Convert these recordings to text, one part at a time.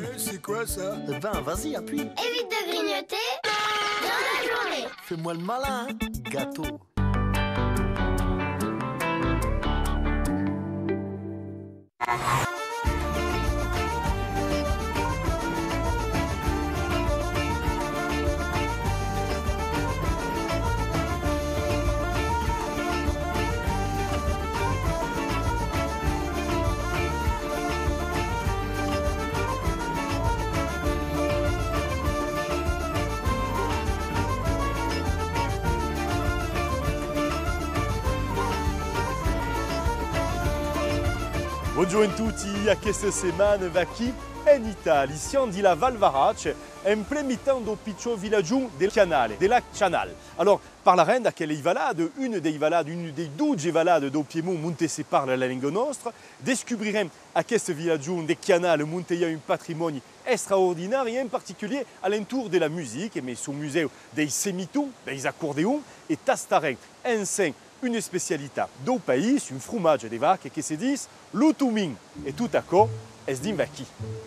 C'est quoi ça? Ben, vas-y, appuie. Évite de grignoter dans la journée. Fais-moi le malin, hein. Gâteau. Buongiorno a tutti, a questa settimana va qui in Italia, siamo di la Val Varace, en plein mi-temps do piccolo villaggio del canale, del lac Chanal. Alors, parleremo da quelle valade, une dei 12 valade do Piemont monte separa la lingua nostra, descubriremo a questo villaggio del canale monte un patrimonio extraordinario, in particolare all'intour de la musique, mais son musée dei semitons, des accordéons, et tastarem ensin une spécialité do pays, un fromage de vache qui se dit l'outumin. Et tout à coup, es din vaki.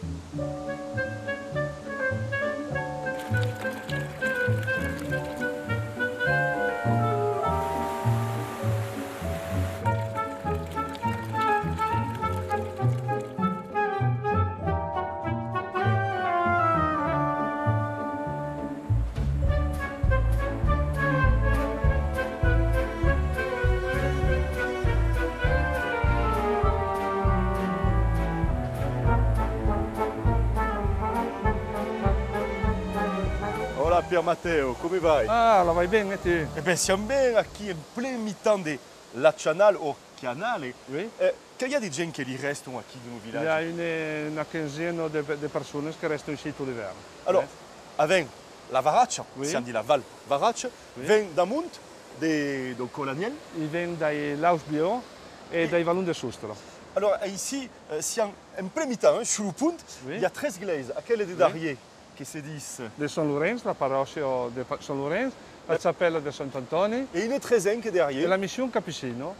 Hola Pier Matteo, come vai? Ah, la vai bene tu? Eh bien, siamo bene qui in plein mi-temps de la Chanal o canale. Oui. Qu'il y a des gens qui y restent ici dans nos Il y a villages. una quinzaine de personnes qui restent ici tout l'hiver. Alors, avec la Varace, Oui. siamo di la Val Varace, Oui. vient d'Amunt, do Colaniel. Ils viennent dai Lausbio e dai Vallon de Sustro. Alors ici, siamo in plein mi-temps, sur le pont, Oui. il y a 13 églises. À quelle est d'Arié qui se disent? De San Lorenzo, la paroisse de San Lorenzo, la cappella di Sant'Antonio Et il est 13 anche e derrière. la mission Capicino.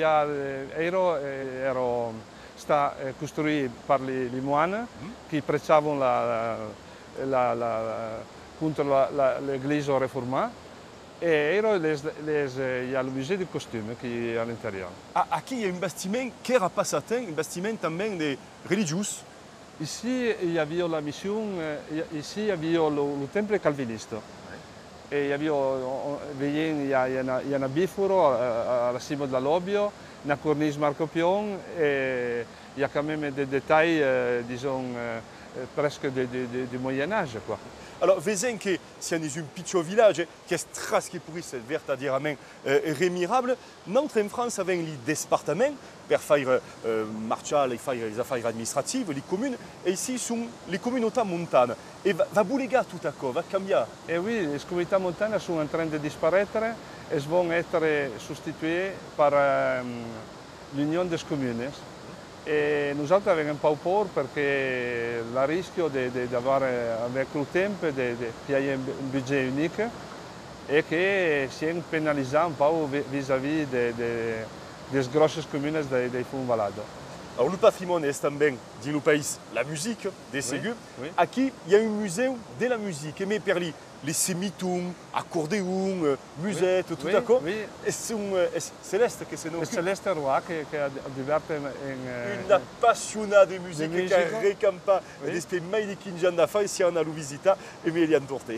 Ero sta costruita per i moine che prezzavano l'Église réformée. Et il y a le musée du costume qui est à l'intérieur. Aqui il y a un bâtiment qui era passato, un bâtiment também de religieux. Ici, il y avait la mission, ici, il y avait le temple calviniste. Et il y avait, il y a un biforo à la cime de la Lobbio, une corniche Marco Pion, et il y a quand même des détails, disons, presque du Moyen-Âge, quoi. Alors, vedem que siamo in un piccolo villaggio che è straschi per essere verdaderamente remirabile. Mentre in Francia abbiamo gli départements per fare marciare le affari amministrativi, le comuni, e ici sono le comunità montane. E va boulegar tout à coup, va cambiare. Et oui, les communautés montanes sont en train de disparaître et vont être substituées par l'Union des communes. E noi abbiamo un po' paura perché il rischio di avere avec le tempo che hai un budget unique e che siamo penalizzati un po' vis-à-vis des grosses communes dei fonds valado. Alors, le patrimoine est também dans le pays la musique, des ségus. Oui. Aqui, il y a un musée de la musique, mais per les semitons, accordéons, musettes, tout Oui, à coup. oui. Et c'est Céleste qui se nomme. E Celeste Roy che diverte Une appassionata di musica di che musica. recampa Oui. e despe mai di 15 anni fa e si hanno alla visita e me li hanno portati.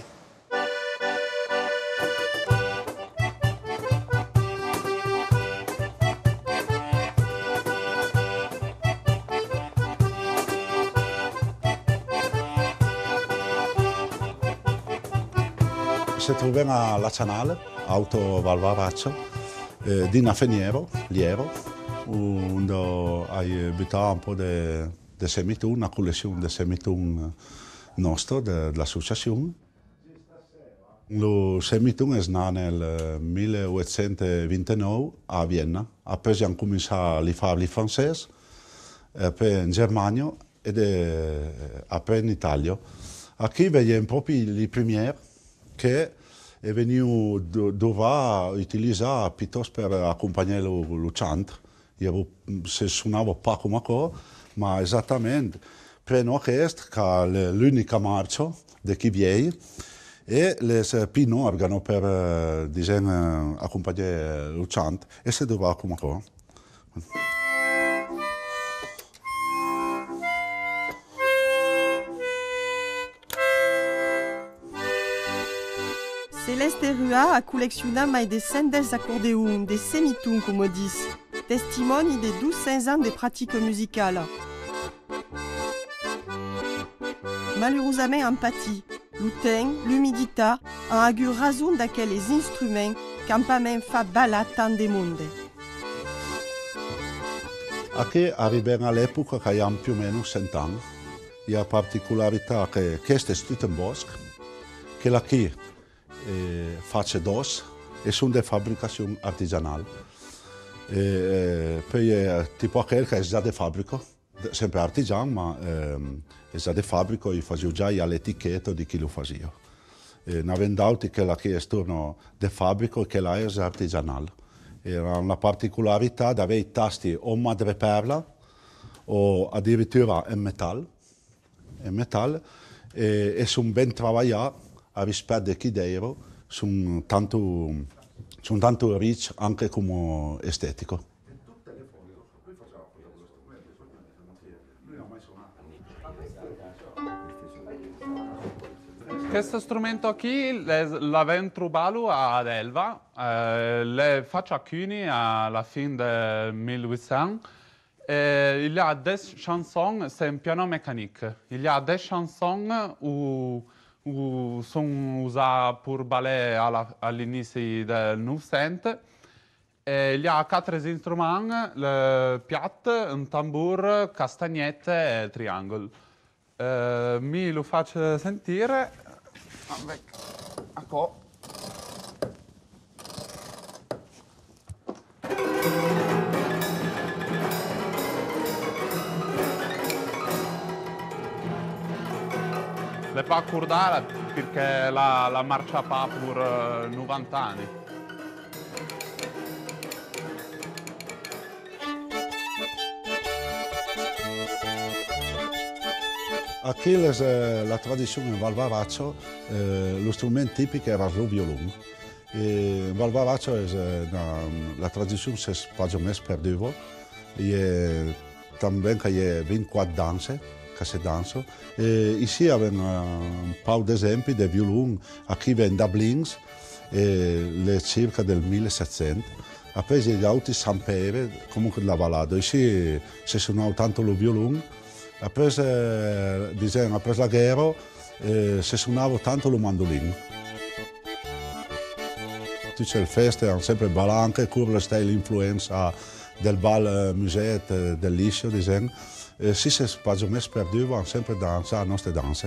Si trova alla Chanal, auto Val Varace, di una feniero, liero, dove hai buttato un po' di semitun, una collezione di semitun nostra, dell'associazione. Il semitun è nato nel 1829 a Vienna, poi hanno cominciato a fare i francesi, poi in Germania e poi in Italia. Qui vediamo proprio i primi che è venuto dove utilizzare piuttosto per accompagnare il canto. Se suonava poco ma esattamente Prenons aquest, que l'única marxa d'aquí vieil, e les pino organo per accompagnare il chant, e se doveva come qua. Celeste Rua a colleccionat mai de cent acordeons, des semitons, comme disent, testimoni de 1200 ans de pratique musicale. Malheureusament en pâtit, le temps, l'humidité, en agu raison d'aquels instruments qu'en pas même fa balla tant de monde. Aquí arriviamo all'epoca che abbiamo più o meno 100 anni. La particolarità che questo è tutto in bosco, che la qui faccia dos e sono di fabbricazione artigianale. Poi tipo aquel che è già di fabbrica, sempre artigiano, ma è già di fabbrica e facevo già l'etichetta di chi lo faceva. Non vendauti che la che è torno di fabbrica e che la è artigianale. Era una particolarità di avere i tasti o madreperla o addirittura in metallo e sono ben travagliati a rispetto di chi devo, sono tanto ricci anche come estetico. Questo strumento qui l'abbiamo trovato ad Elva, le faccio alcuni alla fine del 1800. Il y a des chansons, c'est un piano mécanique. Il y a des chansons où sont usées pour ballet à l'inizio del Novecento. Il y a 4 instruments, le piatto, un tambour, castagnette e triangolo. Mi lo faccio sentire. Ecco. Le pas accordare perché la marcia pa per 90 anni. Aquí la tradizione in Val Varaccio, lo strumento tipico era il violone. In Val Varaccio la tradizione si è più perduta. También che è 24 danze, che si danzano. Ici abbiamo un po' di esempi di violoni. Qui viene da Blings, le circa del 1700. Poi gli altri Sampere, comunque la Vallada. Ici si suonava tanto il violone. Après la guerra si suonava tanto il mandolino. Tutte le feste hanno sempre balanche, curva l'influenza del bal musette del liscio, diciamo. Si si è più o meno perduto, hanno sempre danzato le nostre danze.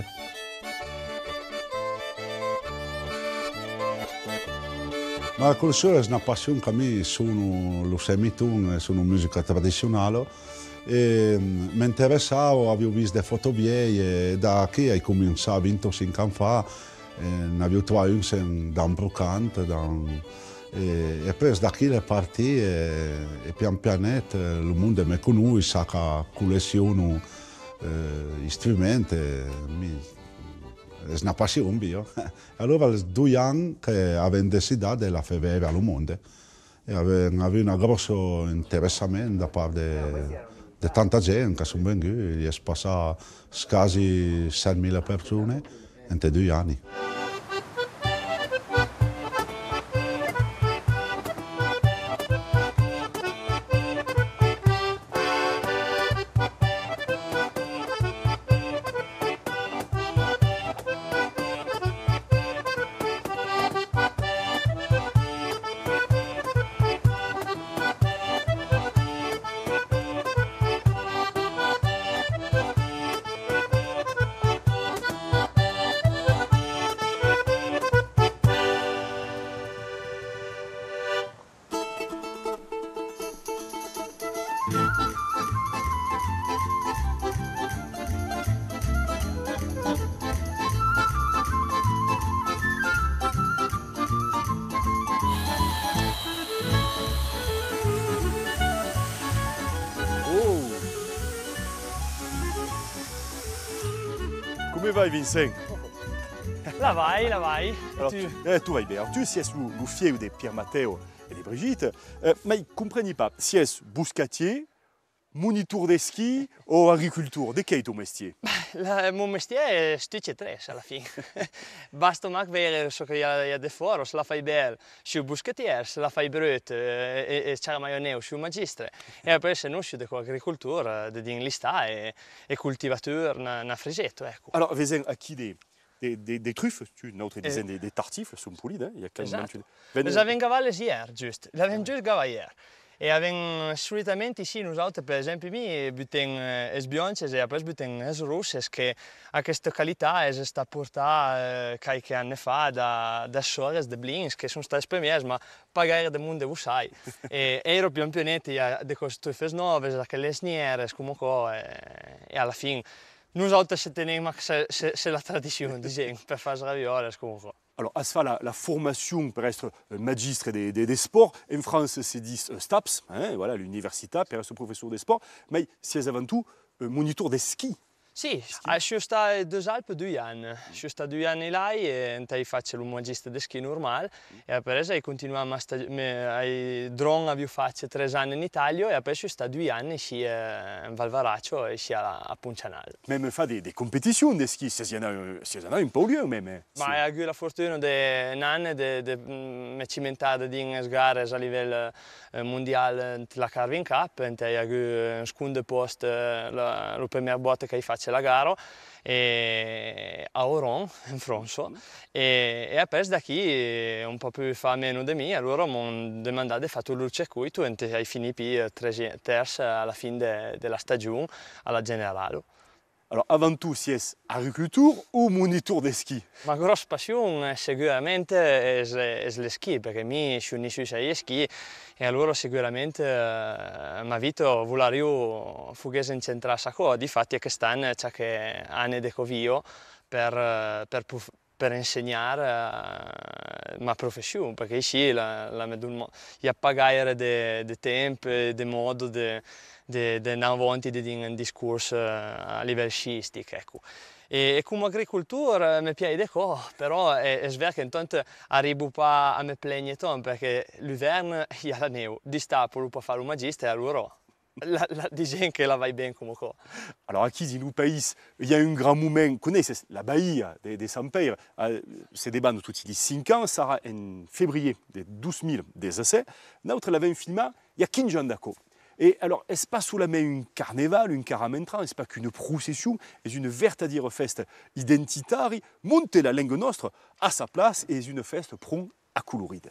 Ma la cultura è una passione che a me sono lo semitone, sono musica tradizionale. Mi interessavo, avevo visto delle foto vecchie e da qui ho cominciato 25 anni fa, ne avevo trovato un da un brocante, e poi da qui è partito e pian piano il mondo mi conosce, sa che colleziono strumenti, è una passione mia. Allora, 2 anni che avevo deciso di la fare vedere al mondo e avevo un grosso interessamento da parte di tanta gente che sono venuti, è passato quasi 6.000 persone in 2 anni. Come vai Vincent? La vai, la vai. Alors, tu vas bien. Alors, tu si es le fieu de Pierre Matteo et de Brigitte, mais comprends pas, si es buscatier, monitor de ski o agricultura, de che è tuo mestiere? Il mio mestiere è tutti e tre alla fine. Basta anche vedere so che hi ha de foro, se la fai bene, si buscatier, se la fai brut e c'è la maionese, si magistre. E poi se non si de agricoltura, de din lista e cultivateur na frisetto, ecco. Alors, vesen aqui des truffes, tu notre dizaine des tartifs, sono pulite, il y a quand même. Esatto. Avem gavales ieri, giusto. L'avem giusto gava ieri. E solitamente sì, noi per esempio mi buttiamo le bianche e poi buttiamo le rosse che a questa qualità è stata portata qualche anno fa da Sores, da Blins, che sono state premiere, ma pagare del mondo sai. E ero più pianeti di queste truffes nuove, da quelle sniere, comunque, e alla fine noi se teniamo se la tradizione, diciamo, per fare ravioli comunque. Alors, à ce la formation pour être magistre des sports, en France, c'est dit STAPS, hein, voilà, l'université, pour être professeur des sports, mais c'est avant tout monitor des skis. Sì, sono stato 2 Alpi 2 anni. Sono stato 2 anni là e faccio il magista di ski normale e poi continuiamo a drone abbiamo fatto 3 anni in Italia e poi sono stato 2 anni sia in Valvaraccio e sia a Puncanal. Même fa des compétitions de ski, s'il y en a un peu lieu même. Ma ho avuto la fortuna di anni di cimentare di gare a livello mondiale la Carving Cup, ho avuto un secondo posto la prima volta che faccio la gara a Oron, in Francia, e poi da qui un po' più fa meno di me, allora mi hanno domandato di fare il circuito e hai finito terzo alla fine della stagione alla Generale. Alors, avant tout, si è agricultura o monitor de ski? Ma la grossa passione sicuramente è le ski, perché mi sono iniziato agli ski e allora sicuramente ma vito volevo fuggire incentrarsi a cosa. Difatti quest'anno c'è che anni di covio per insegnare la professione, perché sì, la pagare di tempo, di modo, di avanti di un discorso a livello sciistico. Ecco. E come agricoltura mi piace qua, però è vero che intanto arrivo pas a me plaigner tanto, perché l'inverno il y a la neve, d'estate per fare un magista e allora disons que la va bien comme quoi. Alors ici dans le pays, il y a un grand moment, vous connaissez la Bahia de Saint-Pierre, c'est des bandes tous les 5 ans, ça sera en février de 2017, notre l'avons filmé il y a 15 ans d'accord. Et alors, est-ce pas sous la main un carnaval, une caramenta, est-ce pas qu'une procession, est une véritable fête identitaire, monter la langue nostre à sa place et une fête prompt à coloride.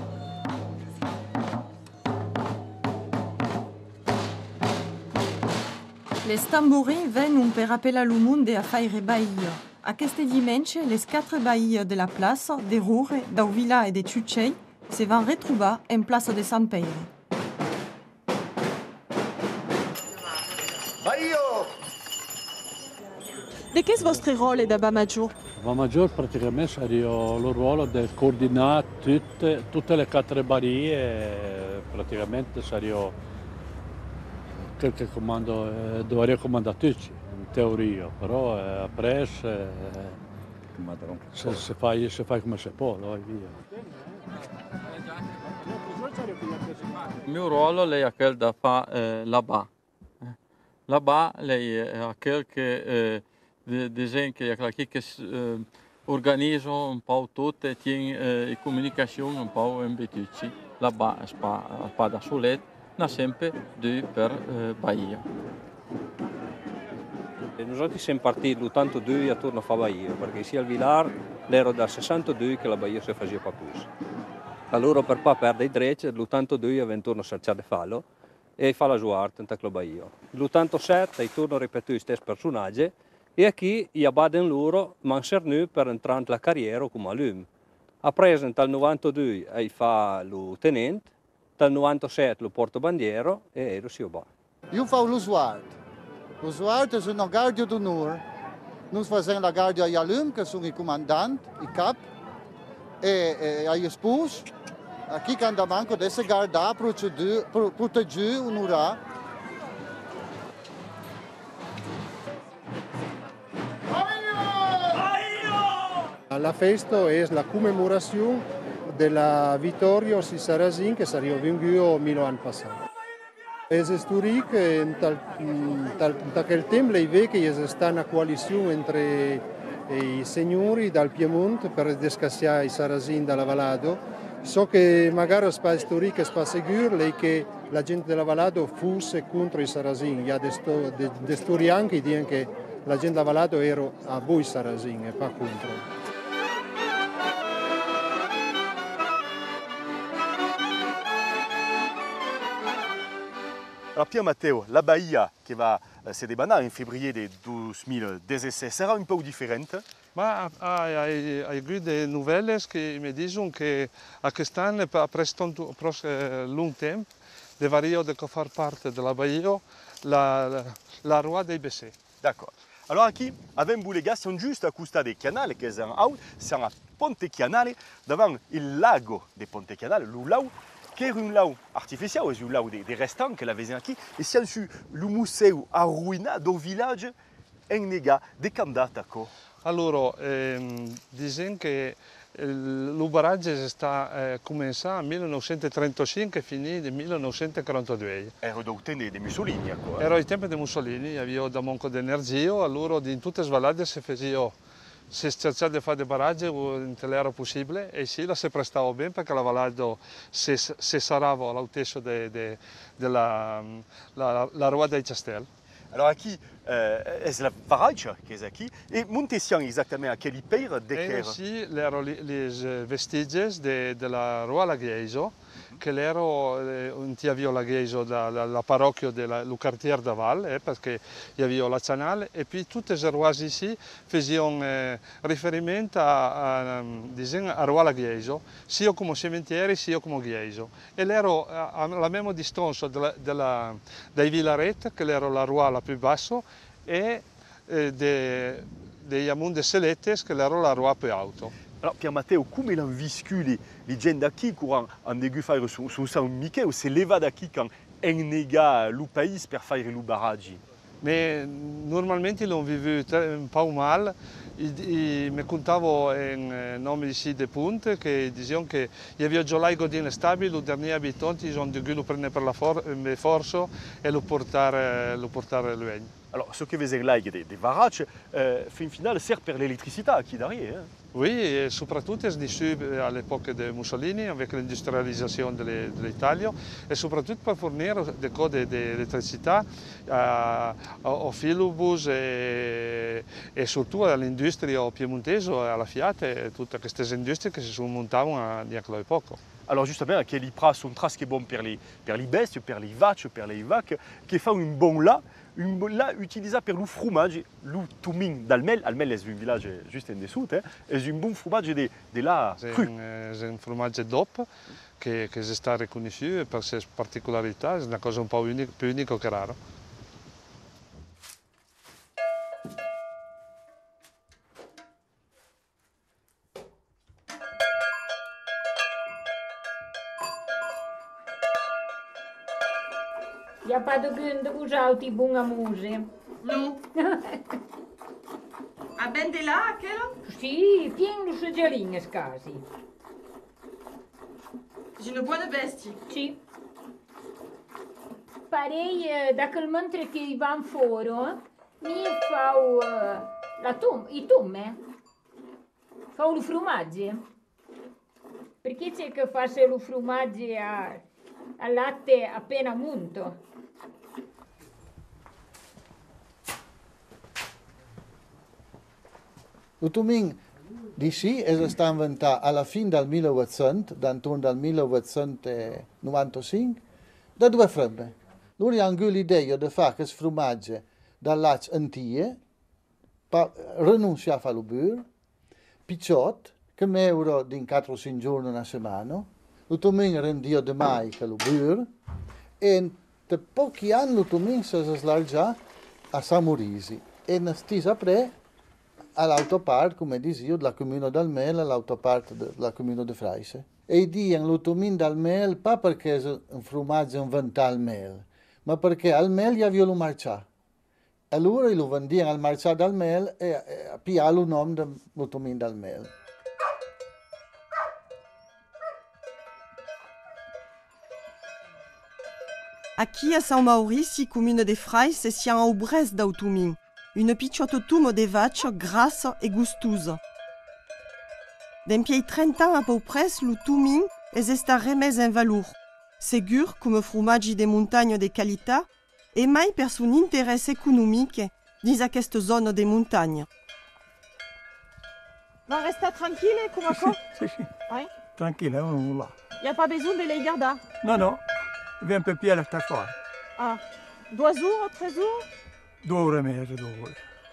Les tambourins viennent per appeler le monde a faire bahia. Aquest dimanche, les 4 bahia de la place, de Roure, d'Auvila et de Ciucei, se vont retrouver en place de Saint-Pierre. De che è il vostro ruolo da Bamaggior? Bamaggior praticamente sarà il ruolo di coordinare tutte le 4 barriere, praticamente sarà quel che dovrei comandare tutti, in teoria, però après se fai come si può, vai via. Il mio ruolo è quello da fare là-bas. Là-bas è quello che che organizza un po' tutto e tiene in comunicazione un po' in Betucci. Là-bas è da Solet, ma sempre per Bahia. Noi siamo partiti l'82 attorno a Bahia, perché sia al Vilar era dal 62 che la Bahia si faceva più. Allora per non perdere i diritti, l'82 avevamo torno a cercare di farlo e fa la sua arte in Bahia. L'87 torno a ripetere gli stessi personaggi e qui i abbaden loro man sernu per entrare la carriera come alum. A preso dal 92 e fa lo tenente, dal 97 lo portabandiero e lo si va. Io faccio lo SWART. Lo SWART è una guardia d'onore. Noi facciamo la guardia agli alum, che sono i comandanti, i capi, e agli sposi. Qui che andiamo anche a essere guardati, proteggere, onorare. La festa è la commemorazione della vittoria sui Sarrasins che sarebbe venuto 1000 anni passati. È storico, da quel tempo lei vede che c'è stata una coalizione tra i signori dal Piemonte per descassare i Sarrasini dalla Valado. So che magari è storico e è sicuro lei che la gente della Valado fosse contro i Sarrasini. Hi ha dei storiani che dicono che la gente della Valado era a voi Sarrasini e non contro. Alors Pierre Matteo, la Bahia qui va se débanner en février de 2016 sera un peu différente? Ma hai avuto delle novelle che mi dicono che a quest'anno, après lungo tempo, devrait far parte della Bahia la Roi des Bessets. D'accord. Alors aqui, avem Bulega, siamo giusto a costa del canale che è out, siamo a Ponte Canale, davanti il lago di Ponte Canale, l'Ulau, che era un lago artificiale, è un lago dei restanti che l'avevano qui, e siamo su il museo arruinato del villaggio in nega di Candataco. Allora, dicono che il barrage è cominciato nel 1935 e finito nel 1942. Era il tempo di Mussolini. Era il tempo di Mussolini, aveva da manco di energia, allora in tutte le svallate si cercava di fare dei barraggi in era possibile e sì, la si prestava bene perché la Valado si sarava all'altezza della Rua dei Castelli. Alors aqui è la barrage che è qui e Montessian esattamente a quel paese de che sì, erano le vestigie della Rua Laghieso che erano un aveva Laghieso la parrocchia del quartiere da Val perché aveva la canale e poi tutte le ruasi ici facevano riferimento a Rua Laghieso sia come cementieri sia come Ghieso e l'ero alla mesma distanza dai villaretti che era la Rua la più bassa e degli Amunde Selettes che era la Rua più alta. Alors Pierre Matteo, come l'hanno vissuto le gente da qui che hanno dovuto fare su San Michele o se leva da qui quand ennega il paese per fare i barraggi? Normalmente l'hanno vissuto un po' male. Mi contavo in nome di Side Punte che dicevano che gli aveva già l'aigo di stabile, i dernieri abitanti hanno dovuto prendere per la forza e lo portare all'Uegno. Alors, ce que veut dire l'aigo des barrages, fin finale, sert per l'électricité qui derrière. Oui, et surtout c'est issu à l'époque de Mussolini avec l'industrialisation de l'Italie et surtout pour fournir des codes d'électricité au filobus et surtout all'industria piemontese, alla Fiat et toutes queste industrie qui se sont montées à l'époque. Alors justement, quel pras sont trace qui est bon per les besties, per les vaches, per les vaches, qui fait un bon là utilisé per le fromage, le tumin d'Almel. Almel est un village juste en dessous, est un bon fromage de là cru. C'est un fromage DOP qui est reconnu pour ses particularités, c'est une chose un peu unique, plus unique que rare. Ja pa do gânde cu jauti bunga muse. Nu. A ben de là, aquela? Sì, pieno di suggerini scasi. J'ai une buona bestie. Sì. Parei, dacă îl mântre che i van foro, mi fau i tumme. Fau lu frumaggi. Perché c'è che fa se lu frumaggi a latte appena munto? Il tumin di sì è stato inventato alla fine del 1800, intorno dal 1895, da due fremme. Loro hanno avuto l'idea di fare questo formaggio dal latte antico, per rinunciare a fare il burro, picciotto, che meuro di 4-5 giorni una settimana, il tumin rendia di mai che il burro, e da pochi anni il tumin si è slargato a Samorisi, e ne stessa pre all'autopart, come dicevo, della comune d'Almel all'autopart della comune di Freise. E dicono il tumin d'Almel non perché è un formaggio inventato al mel, ma perché al mel gli aveva lo marciato. Allora lo vendevano al marciato d'Almel e pigliavano il nome del tumin d'Almel. Aqui a São Maurici, commune de Frais, siamo au Brest d'autumin. Une picciotte tumo de vache grasse e gustosa. D'empiei 30 ans a peu pres, l'utumin es esta remes en valor. Segur, come frumaggi de montagne de qualità, e mai per son interès economic dins aquesta zona de montagne. Va rester tranquille, come Sì, sì, sì. Oui? Tranquille, on là. Il n'y a pas besoin de les garder. Non, non, il vient un peu pied à la soir. Ah, 2 jours, 3 jours? 2 ore e mezzo, 2 ore.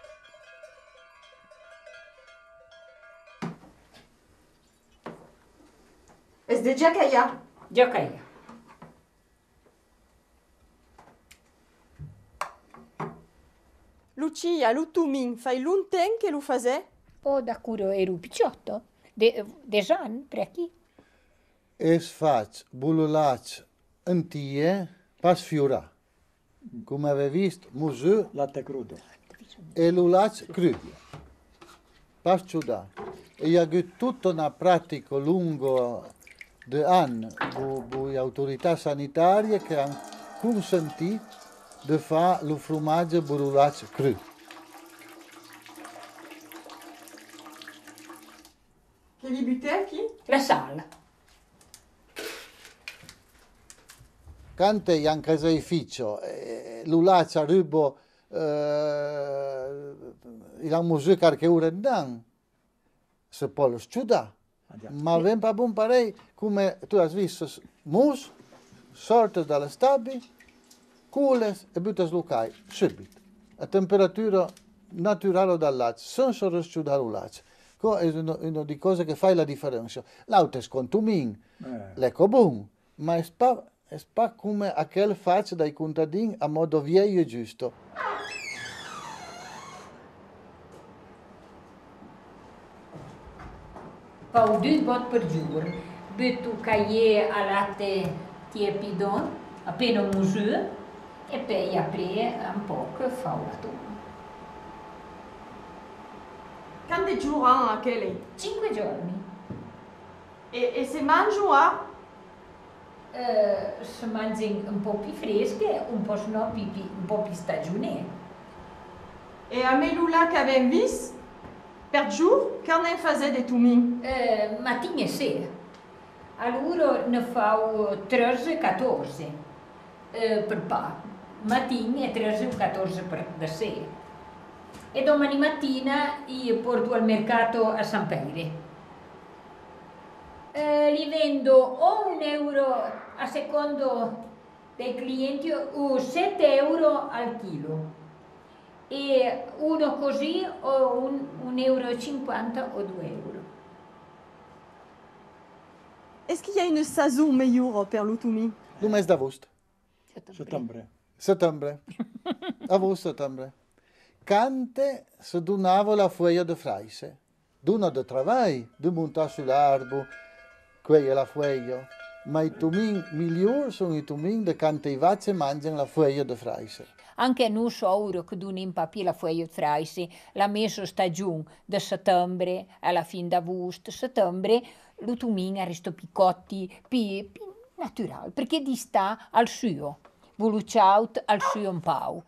Es de Giacaia. Giacaia. Lucia, l'utumin, fai longtemps che lo fase? Oh, da curo ero picciotto. De anni, per qui. Es fac bululac antie pas fiura. Come avevi visto, musù Latte crudo. e l'ulac crudo. Pas ciudà. E io ho tutta una pratica lungo di anni con le autorità sanitarie che hanno consentito di fare il formaggio bululac crudo. Che li butte qui? La sala. Cante in caseificio, l'ulac a rubo il musica che ora dan, se può lo studiare. Ma ven pa buon parei, come tu hai visto, mus, sorte dalle stabi, cules e buttas lucai, subito. A temperatura naturale dall'acqua, senza risciudare l'acqua. Questo è una di cose che fa la differenza. L'auto è scontumin, l'ecco buon, ma è pa come aquel faccio dai contadini a modo vieio e giusto. Pau 2 bot per giorno. Butto cahier a latte tiepido, appena musù, e poi apre un po' fa la tomba. Quanti giorni ha quelle? 5 giorni. E se mangio a? Si mangiano un po' più fresche, un po' no, un po' più stagionali. E a me l'ula che abbiamo visto, per giorno, che ne fase de tumin? Mattina e sera. Allora ne fa 13-14 per pa. Mattina e 13-14 per da sera. E domani mattina io porto al mercato a San Pere. Li vendo o €1 a secondo dei clienti o 7 euro al chilo. E uno così o €1,50 o 2 euro. Est-ce qu'il y a une saison meilleure per l'automne? Le mese d'agosto. Settembre. Settembre. Agosto, settembre. Cante se donava la foglia de fraise. D'una de travail, de montar sull'arbo, quella è la foglia. Ma i tumin migliori sono i tumin de cante i vacce mangiano la foglia de fraise. Anche noi ora che dobbiamo impapire la foglia di fraise, la messa stagione da settembre alla fine d'agosto, settembre, l'autunno resta picotti, più naturale, perché di sta al suo, voluciaut al suo un po'.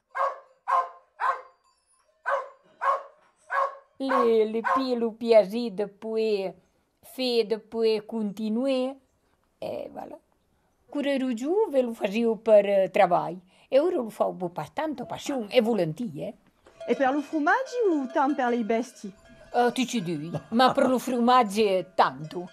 Le più piacere dopo dopo continuare, e voilà. Quando giù ve lo facevo per lavoro, e ora lo faccio per tanta passione e volentieri. E per lo formaggio o tanto per le bestie? Tutti e due, ma per lo formaggio tanto.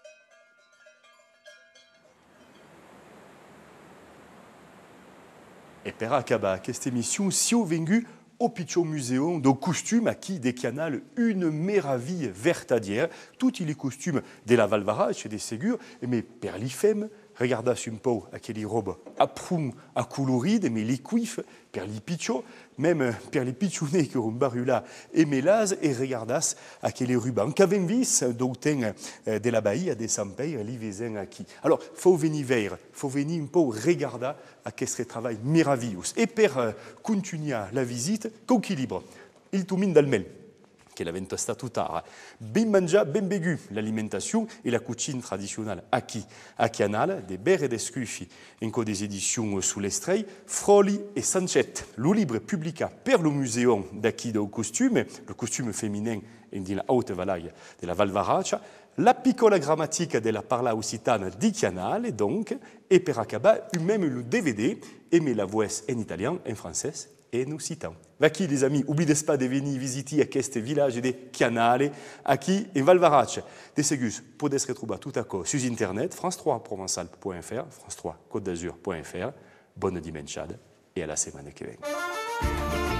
Et per acabar questa émission, si ho vengu au Piccio Muséum de costumes qui des canals une méraville vertadière. Tous les costumes de la Valvarace et des Ségur, mais per les femmes, regardez un peu à quelle robe à prune, à coloride, mais les cuifs, per les Piccio, même per les Piccionnés qui ont barula et mélaz, et regardez à quelle ruban. Qu'avem vis d'autant de la Bahia de San Père, l'Ivezen aquí. Alors, faut venir voir, faut venir un peu regarder à ce travail merveilleux. Et per continuer la visite, qu'équilibre, il tomine d'Almel. che l'avvento statutaria. Ben mangià, ben begu, l'alimentation et la cucine traditionnelle aquí, a Chianal, des bers et des scufi, en des éditions sous l'estrei, Froli et Sanchet, le livre publica per le museo d'aquí del costume, le costume féminin in la haute vallée de la Val Varaccia, la piccola grammatica della parla occitana di Chianal, donc, et per acabar, même le DVD, aimez la voix en italien, en français et en occitan. Vaki, les amis, n'oubliez pas de venir visiter aquest village de Chianale, aquí en Val Varaccia. De segus, podez retrouver tout à coup sur internet, france3provençal.fr, france3côte d'azur.fr. Bonne dimanche et à la semaine qui vient.